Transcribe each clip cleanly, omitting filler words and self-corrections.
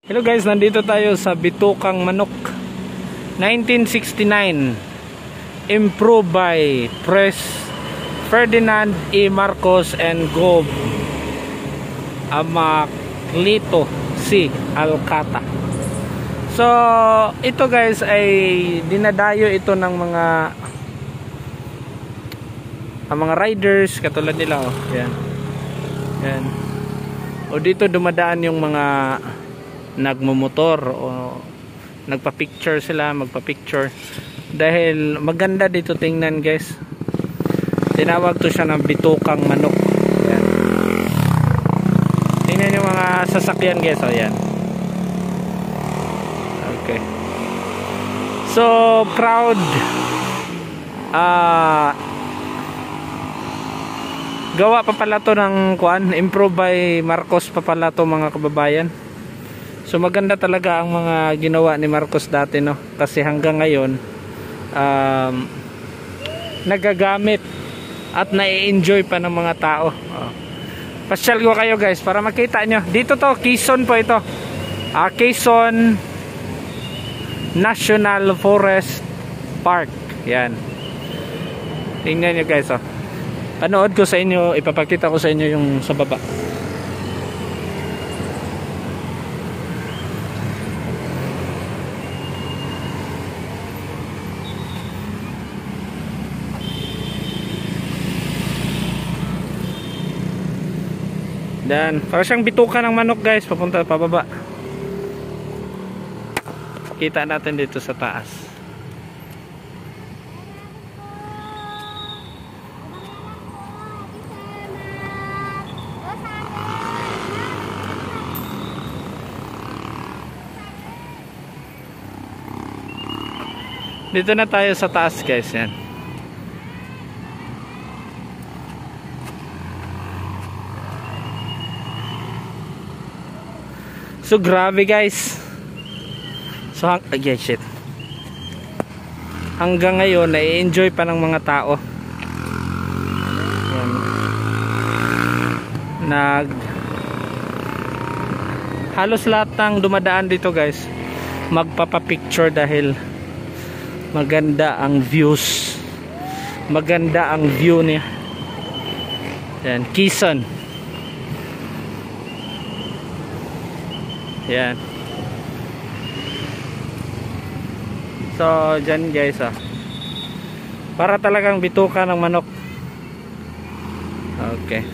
Hello guys, nandito tayo sa Bitukang Manok 1969, improved by Pres Ferdinand E. Marcos and Gov. Amaklito C. Alcata. So ito guys ay dinadayo ito ng mga riders katulad nila, oh. Yan. Yan. O dito dumadaan yung mga nagmumotor o nagpa-picture sila, magpa-picture dahil maganda dito tingnan guys. Tinawag to siya ng Bitukang Manok. Yan. Tingnan yung mga sasakyan guys, oh yan. Okay. So proud gawa pa pala to ng improve by Marcos pa pala to mga kababayan. So maganda talaga ang mga ginawa ni Marcos dati, no? Kasi hanggang ngayon nagagamit at nai-enjoy pa ng mga tao. Pasyal ko kayo guys para makita nyo. Dito to, Quezon po ito. Quezon National Forest Park. Yan. Tingnan nyo guys, oh. Panood ko sa inyo, ipapakita ko sa inyo yung sa baba. Dan, para siyang bituka ng manok guys, papunta pababa. Kita natin dito sa taas. Dito na tayo sa taas guys, yan. So grabe guys. So shit. Hanggang ngayon na-enjoy pa ng mga tao. Yan. Halos lahat ng dumadaan dito guys magpapa-picture dahil maganda ang views. Maganda ang view niya. Yan, Quezon. Yan. So dyan guys, para talagang bituka ng manok. Okay.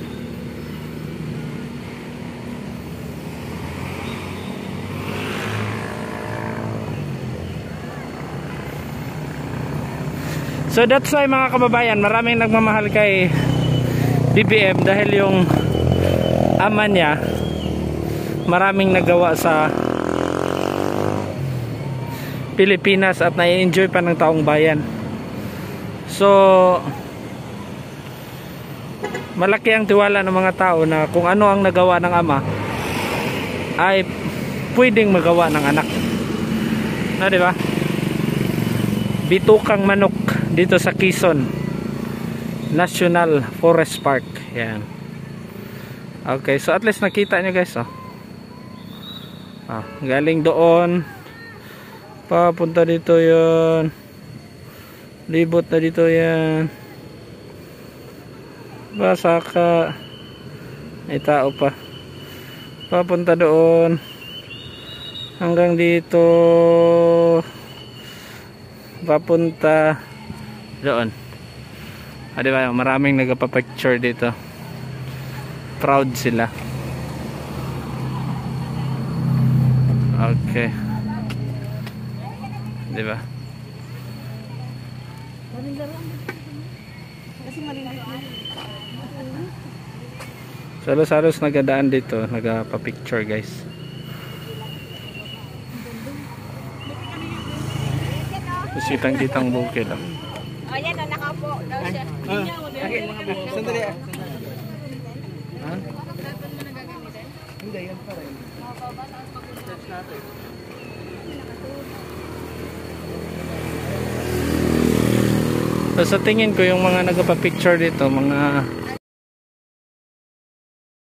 So that's why mga kababayan, maraming nagmamahal kay BBM dahil yung ama niya maraming nagawa sa Pilipinas at na-enjoy pa ng taong bayan. So malaki ang tiwala ng mga tao na kung ano ang nagawa ng ama ay pwedeng magawa ng anak. No, di ba? Bitukang Manok dito sa Quezon National Forest Park. Yan. Okay, so at least nakita nyo guys, oh. Galing doon papunta dito yun, libot na dito yan, Basaka, may tao pa, papunta doon hanggang dito, papunta doon. Diba, maraming nagpa-picture dito, proud sila. Okay. Diba? Salos-salos nagadaan dito, nagpa-picture guys. Kitang-kitang bukid. Oh, yan, nakaupo daw siya. Sandali. Ha? Hindi, yan pa rin. So sa tingin ko yung mga nagpa-picture dito, mga